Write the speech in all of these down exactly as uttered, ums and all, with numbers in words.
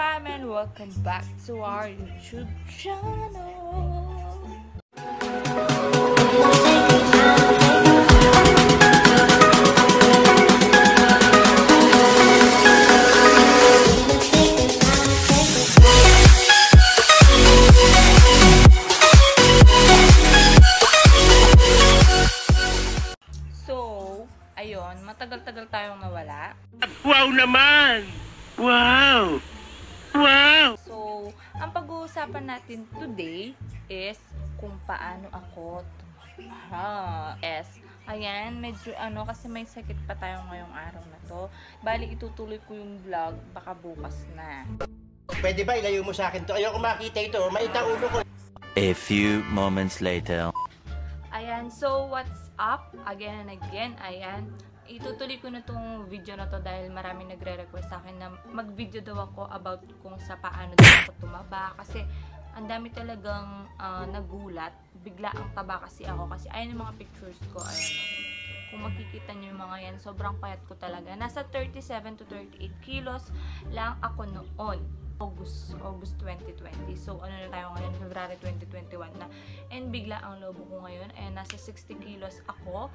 fam, and welcome back to our YouTube channel. So, ayun, matagal-tagal tayong nawala. Wow naman! Wow! Wow! So, ang pag-uusapan natin today is kung paano ako ha, es. Ayan, medyo ano, kasi may sakit pa tayo ngayong araw na to. Bali, itutuloy ko yung vlog, baka bukas na. Pwede ba ilayo mo sa akin to? Ayoko makita ito. Maita ulo ko. A few moments later. Ayan, so what's up? Again and again, ayan. Itutuloy ko na tong video na to dahil marami nagre-request sa akin na mag-video daw ako about kung sa paano daw ako tumaba. Kasi ang dami talagang uh, nagulat. Bigla ang taba kasi ako. Kasi ayan yung mga pictures ko. Ayan. Kung makikita nyo yung mga yan, sobrang payat ko talaga. Nasa thirty-seven to thirty-eight kilos lang ako noon. August, August twenty twenty. So, ano na tayo ngayon? February twenty twenty-one na. And bigla ang lobo ko ngayon. And nasa sixty kilos ako.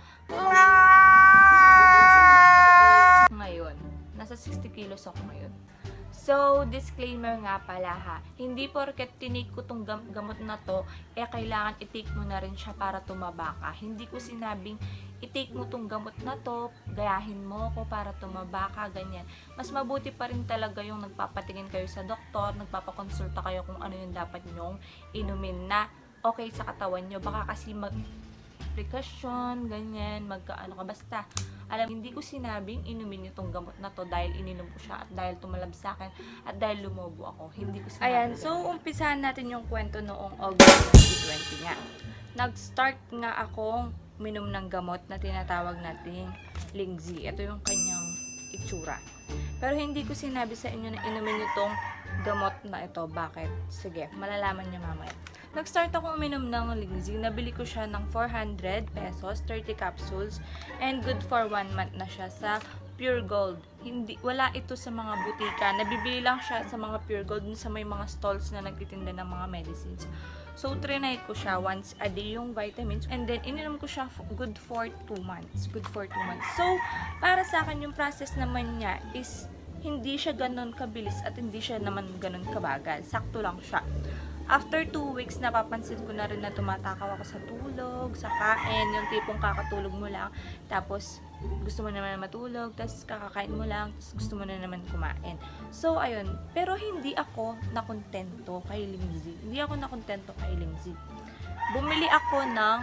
Ngayon. Nasa sixty kilos ako ngayon. So, disclaimer nga pala ha. Hindi porket tinake ko tong gam gamot na to, eh kailangan i-take mo na rin siya para tumaba ka. Hindi ko sinabing i-take mo tong gamot na to, gayahin mo ko para tumaba ka, ganyan. Mas mabuti pa rin talaga yung nagpapatingin kayo sa doktor, nagpapakonsulta kayo kung ano yung dapat nyong inumin na okay sa katawan nyo. Baka kasi mag precaution, ganyan, magkaano ka, basta. Alam, hindi ko sinabing inumin nyo tong gamot na to dahil ininom ko siya at dahil tumalab sa akin at dahil lumobo ako. Hindi ko sinabing. Ayan, so umpisahan natin yung kwento noong August twenty twenty nga. Nag-start nga akong minom ng gamot na tinatawag nating Lingzi. Ito yung kanyang itsura. Pero hindi ko sinabi sa inyo na inumin nyo tong gamot na ito. Bakit? Sige, malalaman nyo mamaya. Nag-start ako uminom ng Lingzi. Nabili ko siya ng four hundred pesos, thirty capsules, and good for one month na siya sa Pure Gold. Hindi, wala ito sa mga butika. Nabibili lang siya sa mga Pure Gold, sa may mga stalls na nagtitinda ng mga medicines. So, trinay ko siya once a day yung vitamins, and then ininom ko siya good for two months. Good for two months. So, para sa akin yung process naman niya is hindi siya ganun kabilis at hindi siya naman ganun kabagal. Sakto lang siya. After two weeks, napapansin ko na rin na tumatakaw ako sa tulog, sa kain, yung tipong kakatulog mo lang, tapos gusto mo naman matulog, tapos kakakain mo lang, tapos gusto mo na naman kumain. So, ayun. Pero hindi ako nakontento kay Lingzi. Hindi ako nakontento kay Lingzi. Bumili ako ng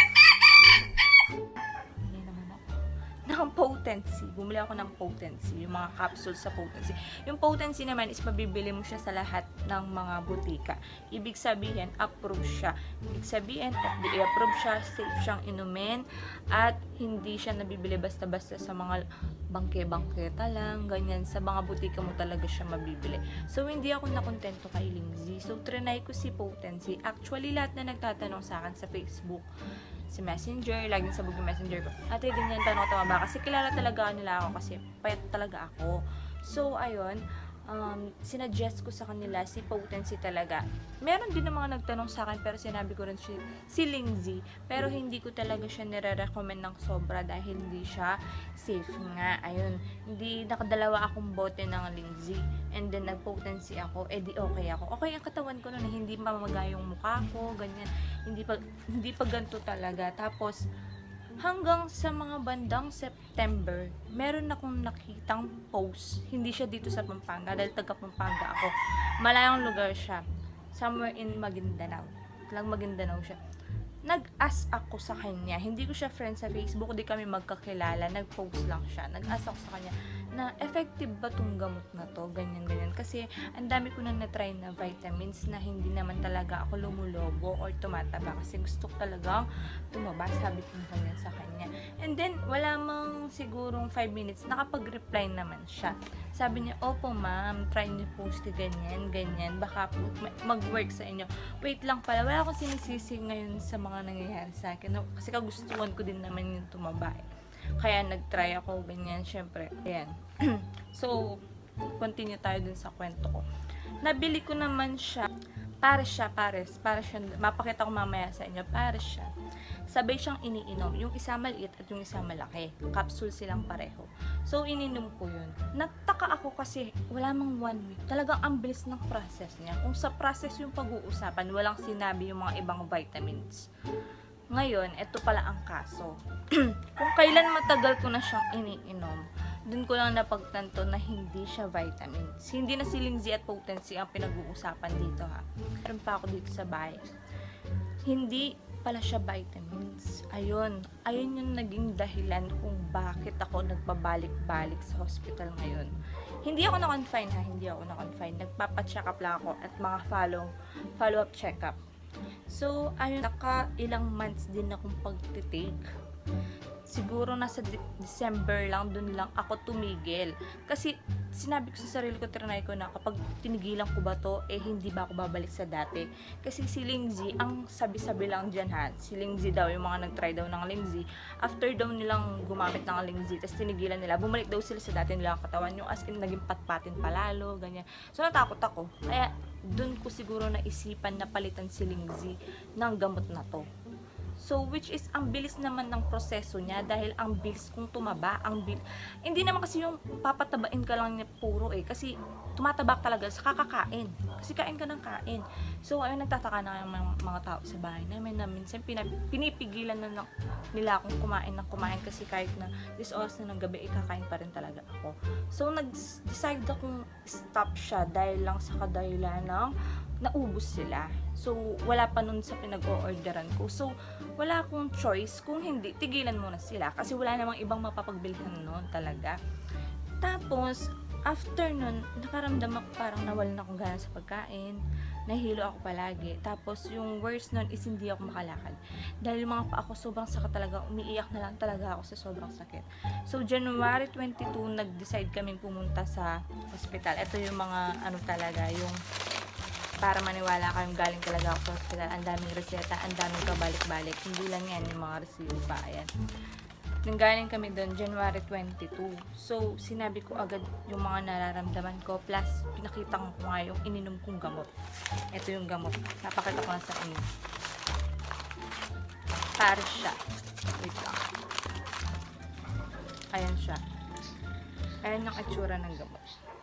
ng potency. Bumili ako ng potency. Yung mga capsules sa potency. Yung potency naman is mabibili mo siya sa lahat ng mga butika. Ibig sabihin, approve siya. Ibig sabihin, F D A approve siya, safe siyang inumin, at hindi siya nabibili basta-basta sa mga bangke-bangketa lang, ganyan. Sa mga butika mo talaga siya mabibili. So, hindi ako nakontento kay Lingzi. So, trinay ko si potency. Actually, lahat na nagtatanong sa akin sa Facebook, si Messenger, laging sabog yung Messenger ko. Ate, ganyan, tanong tumaba. Kasi kilala talaga nila ako kasi payat talaga ako. So, ayun, um, sinuggest ko sa kanila si Potency talaga. Meron din ng mga nagtanong sa akin, pero sinabi ko rin si, si Lingzi. Pero hindi ko talaga siya nire-recommend ng sobra dahil hindi siya safe nga. Ayun, hindi, nakadalawa akong bote ng Lingzi. And then, nag-Potency ako, eh di okay ako. Okay ang katawan ko nun, hindi mamaga yung mukha ko, ganyan. Hindi pa, hindi pa ganito talaga. Tapos, hanggang sa mga bandang September, meron akong nakitang post. Hindi siya dito sa Pampanga, dahil taga Pampanga ako. Malayong lugar siya. Somewhere in Maguindanao. Lang Maguindanao siya. Nag-ask ako sa kanya. Hindi ko siya friend sa Facebook, di kami magkakilala. Nag-post lang siya. Nag-ask ako sa kanya na effective ba tong gamot na to? Ganyan, ganyan. Kasi ang dami ko nang na-try na vitamins na hindi naman talaga ako lumulobo or tumataba. Kasi gusto ko talagang tumaba. Sabi ko naman sa kanya. And then, wala mang sigurong five minutes, nakapag-reply naman siya. Sabi niya, opo ma'am, try niyo post ganyan, ganyan. Baka mag-work sa inyo. Wait lang pala, wala akong sinisisi ngayon sa mga nangyayari sa akin. No? Kasi kagustuhan ko din naman yung tumaba. Kaya nag-try ako, ganyan, syempre. Ayan. So, continue tayo dun sa kwento ko. Nabili ko naman siya. Pares siya, pares. Pares siya. Mapakita ko mamaya sa inyo. Pares siya. Sabay siyang iniinom. Yung isa maliit at yung isa malaki. Capsule silang pareho. So, ininom ko yun. Nagtaka ako kasi wala mang one week. Talagang ang bilis ng process niya. Kung sa process yung pag-uusapan, walang sinabi yung mga ibang vitamins. Ngayon, ito pala ang kaso. Kung kailan matagal ko na siyang iniinom, dun ko lang napagtanto na hindi siya vitamins. Hindi na silingzi at potency ang pinag-uusapan dito ha. Meron pa ako dito sa bahay. Hindi pala siya vitamins. Ayun. Ayun yung naging dahilan kung bakit ako nagpabalik-balik sa hospital ngayon. Hindi ako na-confine ha. Hindi ako na-confine. Nagpapacheck up lang ako at mga follow, follow-up check-up. So, ayun, naka ilang months din akong pagtitake. Siguro nasa De- December lang, dun lang ako tumigil. Kasi, sinabi ko sa sarili ko, trinay ko na kapag tinigilan ko ba to, eh hindi ba ako babalik sa dati. Kasi si Lingzi, ang sabi-sabi lang dyan ha, si Lingzi daw, yung mga nag-try daw ng Lingzi, after daw nilang gumamit ng Lingzi, tapos tinigilan nila, bumalik daw sila sa dati nilang katawan, yung as in naging patpatin palalo, ganyan. So, natakot ako. Kaya, dun ko siguro naisipan na palitan si Lingzi ng gamot na to. So, which is, ang bilis naman ng proseso niya dahil ang bilis kong tumaba, ang bil... Hindi naman kasi yung papatabain ka lang niya puro eh, kasi tumatabak talaga sa kakakain. Kasi kain ka ng kain. So, ayun, nagtataka na yung mga, mga tao sa bahay namin na minsan pinap, pinipigilan na lang nila akong kumain ng kumain kasi kahit na this oras na ng gabi, ikakain pa rin talaga ako. So, nag-decide akong stop siya dahil lang sa kadahilan ng naubos sila. So, wala pa nun sa pinag-o-orderan ko. So, wala akong choice kung hindi, tigilan muna sila. Kasi wala namang ibang mapapagbilhan nun talaga. Tapos, after nun, nakaramdam ako parang nawalan akong gana sa pagkain. Nahilo ako palagi. Tapos, yung worst nun is hindi ako makalakad. Dahil yung mga pa ako, sobrang sakit talaga. Umiiyak na lang talaga ako sa sobrang sakit. So, January twenty-two, nag-decide kaming pumunta sa hospital. Ito yung mga, ano talaga, yung para maniwala kayong galing talaga ako sa hospital. Ang daming reseta, ang daming kabalik-balik. Hindi lang yan, yung mga resibo pa. Ayan. Nang galing kami doon, January twenty-two. So, sinabi ko agad yung mga nararamdaman ko. Plus, pinakita ko nga yung ininom kong gamot. Ito yung gamot. Napakita ko na sa inyo. Pares siya. Wait lang. Ayan siya. Ayan yung itsura ng gamot.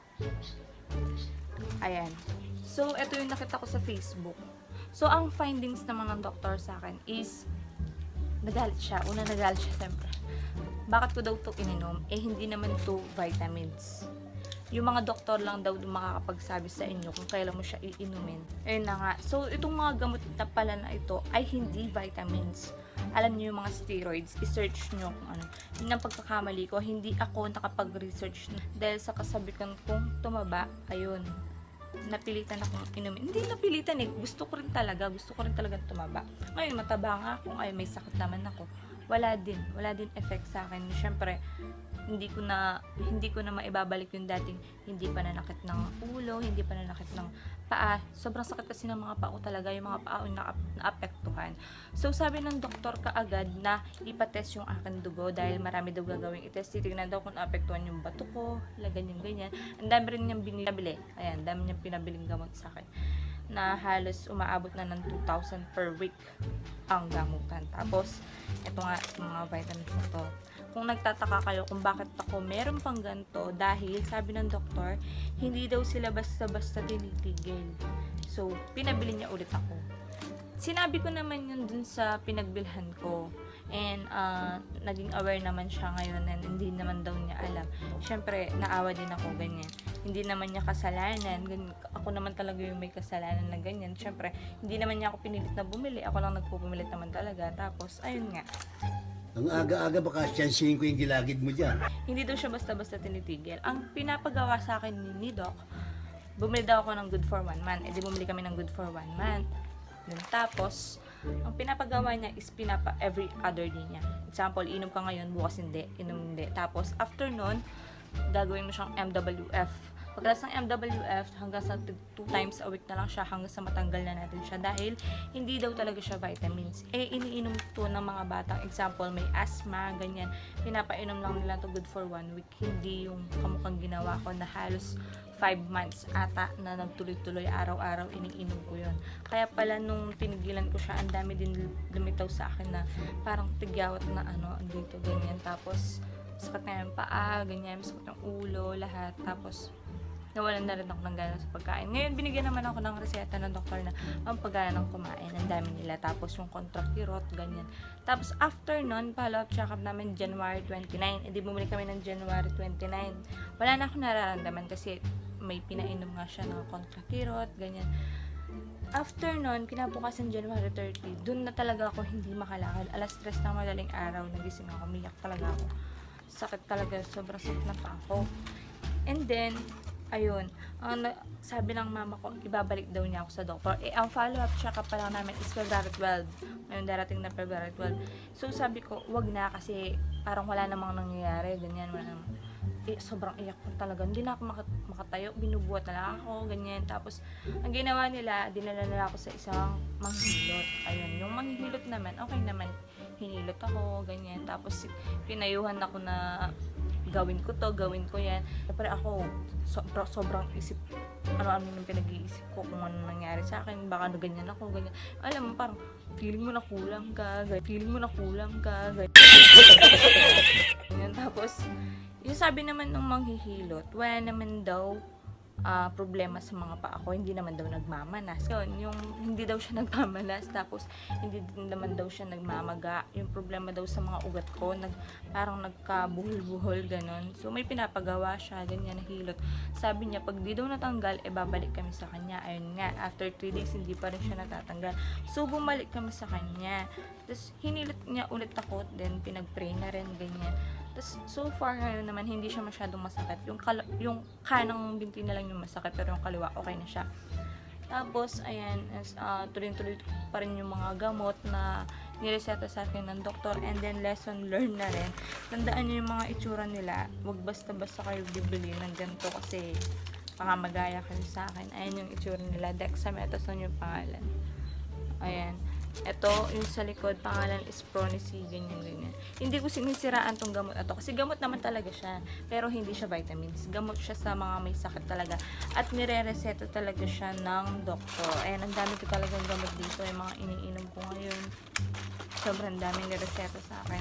Ayan. So, ito yung nakita ko sa Facebook. So, ang findings naman ng doktor sa akin is nagalit siya. Una, nagalit siya siyempre. Bakit ko daw to ininom? Eh, hindi naman to vitamins. Yung mga doktor lang daw makakapagsabi sa inyo kung kailan mo siya iinumin. Ayun na nga. So, itong mga gamot na pala na ito ay hindi vitamins. Alam niyo yung mga steroids, i-search nyo kung ano. Yun ang pagkakamali ko. Hindi ako nakapag-research dahil sa kasabikan kong tumaba. Ayun. Napilitan akong inumin. Hindi napilitan eh. Gusto ko rin talaga. Gusto ko rin talaga tumaba. Ngayon, mataba nga ako. Ay, may sakit naman ako. Wala din. Wala din effect sa akin. Siyempre, hindi ko na hindi ko na maibabalik yung dating hindi pa nanakit ng ulo, hindi pa nanakit ng paa. Sobrang sakit kasi ng mga paa ko talaga. Yung mga paa ko na naapektuhan. So, sabi ng doktor kaagad na ipatest yung aking dugo dahil marami daw gagawing itest. Titignan daw kung naapektuhan yung bato ko, ganyan, ganyan. Ang dami rin niyang binibili. Ayan, dami niyang pinabiling gamot sa akin na halos umaabot na ng two thousand per week ang gamutan. Tapos, ito nga, mga vitamins na to. Kung nagtataka kayo kung bakit ako meron pang ganito, dahil sabi ng doktor, hindi daw sila basta-basta tinitigil. So, pinabili niya ulit ako. Sinabi ko naman yun dun sa pinagbilhan ko. And, uh, naging aware naman siya ngayon and hindi naman daw niya alam. Siyempre, naawa din ako ganyan. Hindi naman niya kasalanan. Ganyan, ako naman talaga yung may kasalanan na ganyan. Siyempre, hindi naman niya ako pinilit na bumili. Ako lang nagpupumilit naman talaga. Tapos, ayun nga. Ang aga-aga baka siyansihin ko yung gilagid mo dyan. Hindi daw siya basta-basta tinitigil. Ang pinapagawa sa akin ni, ni Doc, bumili daw ako ng good for one month. E di bumili kami ng good for one month. Then, tapos, ang pinapagawa niya is pinapa every other day niya. Example, inom ka ngayon, bukas hindi, inom hindi. Tapos, after nun, gagawin mo siyang M W F. Pagkatapos ng M W F, hanggang sa two times a week na lang siya, hanggang sa matanggal na natin siya. Dahil, hindi daw talaga siya vitamins. Eh, iniinom to ng mga batang. Example, may asthma, ganyan. Pinapainom lang nila to good for one week. Hindi yung kamukhang ginawa ko na halos five months ata na nagtuloy-tuloy, araw-araw iniinom ko yun. Kaya pala nung tinigilan ko siya, ang dami din lumitaw sa akin na parang tigyawat na ano, dito, ganyan. Tapos, sakit na yung paa, ganyan, sakit yung ulo, lahat. Tapos, nawalan na rin ako ng gana sa pagkain. Ngayon, binigyan naman ako ng reseta ng doktor na ang paggana ng kumain. Ang dami nila. Tapos, yung contractirot, ganyan. Tapos, after nun, follow-up check-up namin January twenty-nine. Hindi bumili kami ng January twenty-nine. Wala na akong nararamdaman kasi may pinainom nga siya ng contractirot, ganyan. After nun, kinabukasan January thirty, dun na talaga ako hindi makalakad. Alas tres ng madaling araw, nagising ako, umiyak talaga ako. Sakit talaga, sobrang sakit na pa ako. And then, ayun, ang uh, sabi ng mama ko, ibabalik daw niya ako sa doktor. Eh, ang follow-up check-up pa lang namin is February twelve. Ngayon, darating na February twelve. So, sabi ko, wag na kasi parang wala namang nangyayari, ganyan, wala namang. Eh, sobrang iyak ko talaga. Hindi na ako makat- makatayo, binubuhat na lang ako, ganyan. Tapos, ang ginawa nila, dinala nila ako sa isang manghihilot. Ayun, yung manghihilot naman, okay naman, hinilot ako, ganyan. Tapos, pinayuhan ako na gawin ko to, gawin ko yan. Siyempre ako, so, sobrang isip, ano-ano yung pinag-iisip ko kung ano nangyari sa akin, baka na ganyan ako, ganyan. Alam mo, parang, feeling mo na kulang ka, ganyan. Feeling mo na kulang ka, ganyan. Ganyan. Tapos, yung sabi naman ng manghihilot, wala naman daw uh, problema sa mga paa ko, hindi naman daw nagmamanas. Yun, yung hindi daw siya nagmamanas, tapos hindi din naman daw siya nagmamaga. Yung problema daw sa mga ugat ko, nag, parang nagkabuhol-buhol, ganon. So, may pinapagawa siya, ganyan, nahilot. Sabi niya, pag di daw natanggal, e babalik kami sa kanya. Ayun nga, after three days, hindi pa rin siya natatanggal. So, bumalik kami sa kanya. Tapos, hinilot niya ulit ako, then pinag-pray na rin, ganyan. Tapos, so far ngayon naman, hindi siya masyadong masakit. Yung, kal- yung kanang binti na lang yung masakit, pero yung kaliwa, okay na siya. Tapos, ayan, uh, tuloy-tuloy pa rin yung mga gamot na nireseta sa akin ng doktor, and then lesson learned na rin. Tandaan nyo yung mga itsura nila. Huwag basta-basta kayo bibili ng ganito kasi baka magaya kayo sa akin. Ayan yung itsura nila. Dexamethasone yung pangalan. Ayan. Ito, yung sa likod, pangalan is Pronicy, ganyan, ganyan. Hindi ko sinisiraan tong gamot na to. Kasi gamot naman talaga siya. Pero hindi siya vitamins. Gamot siya sa mga may sakit talaga. At nire-reseta talaga siya ng doktor. Ayan, ang dami ko talagang gamot dito. Yung mga iniinom ko ngayon. Sobrang daming nireseta sa akin.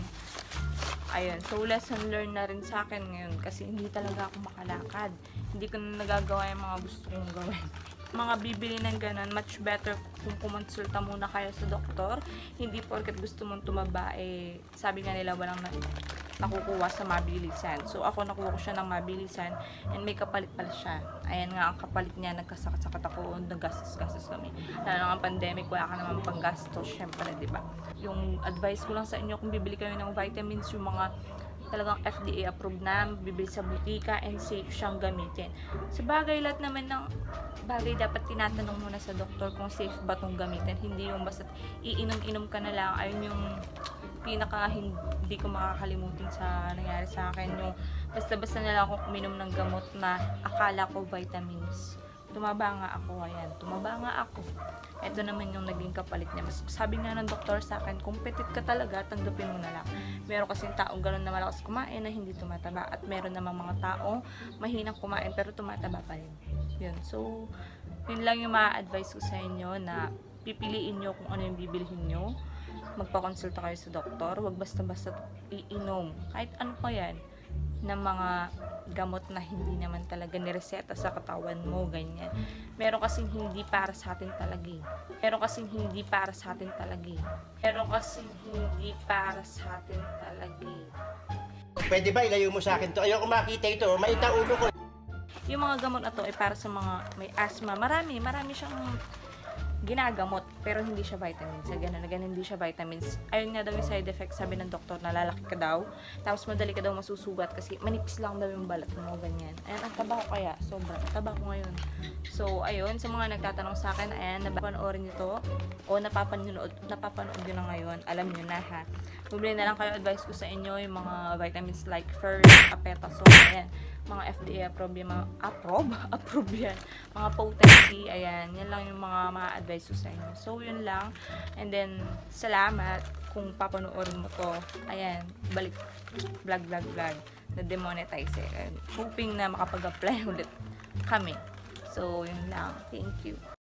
Ayun. So, lesson learned na rin sa akin ngayon. Kasi hindi talaga ako makalakad. Hindi ko na nagagawa yung mga gusto kong gawin. Mga bibili ng ganun, much better kung kumonsulta muna kayo sa doktor. Hindi porket gusto mong tumaba, eh, sabi nga nila walang na, nakukuha sa mabilisan. So, ako nakuha ko siya ng mabilisan and may kapalit pala siya. Ayan nga, ang kapalit niya, nagkasakit-sakit ako, naggastos-gastos kami. Lalo nga ang pandemic, wala ka naman pang gastos, syempre, diba? Yung advice ko lang sa inyo, kung bibili kayo ng vitamins, yung mga talagang F D A approved na, bibili sa butika and safe siyang gamitin. Sa bagay, lahat naman ng bagay dapat tinatanong muna sa doktor kung safe ba itong gamitin. Hindi yung basta iinom-inom ka na lang. Ayun yung pinaka hindi ko makakalimutin sa nangyari sa akin. Yung basta-basta na lang ako uminom ng gamot na akala ko vitamins. Tumaba nga ako, ayan. Tumaba nga ako. Ito naman yung naging kapalit niya. Mas, sabi nga ng doktor sa akin, kung petit ka talaga, tanggapin mo na lang. Meron kasing taong ganun na malakas kumain na hindi tumataba. At meron namang mga taong mahinang kumain pero tumataba pa rin. Yun. So, yun lang yung ma-advise ko sa inyo na pipiliin nyo kung ano yung bibilihin nyo. Magpakonsulta kayo sa doktor. Huwag basta-basta iinom. Kahit ano pa yan ng mga gamot na hindi naman talaga nireseta sa katawan mo, ganyan. Meron kasing hindi para sa atin talaga eh. Meron kasing hindi para sa atin talaga eh. Meron kasing hindi para sa atin talaga eh. Pwede ba ilayo mo sa akin to? Ayoko makita ito. Mait ang ulo ko. Yung mga gamot na to ay para sa mga may asthma. Marami, marami siyang ginagamot, pero hindi siya vitamins. Sa ganun na ganun, hindi siya vitamins. Ayun nga daw yung side effect, sabi ng doktor, na lalaki ka daw. Tapos madali ka daw masusugat kasi manipis lang daw yung balat mo, ganyan. Ayan, ang taba ko kaya. Sobra. Taba ko ngayon. So, ayun, sa mga nagtatanong sa akin, ayan, napapanoorin nyo to, o napapanood, napapanood nyo na ngayon, alam nyo na ha. Bumili na lang kayo, advice ko sa inyo, yung mga vitamins like ferric, apetazoles, ayan. Mga F D A approve, yung mga approve, approve yan. Mga potency, ayan. Yan lang yung mga ma-advise ko sa inyo. So, yun lang. And then, salamat kung papanoorin mo to. Ayan, balik, vlog, vlog, vlog. Na-demonetize eh. And hoping na makapag-apply ulit kami. So, yun lang. Thank you.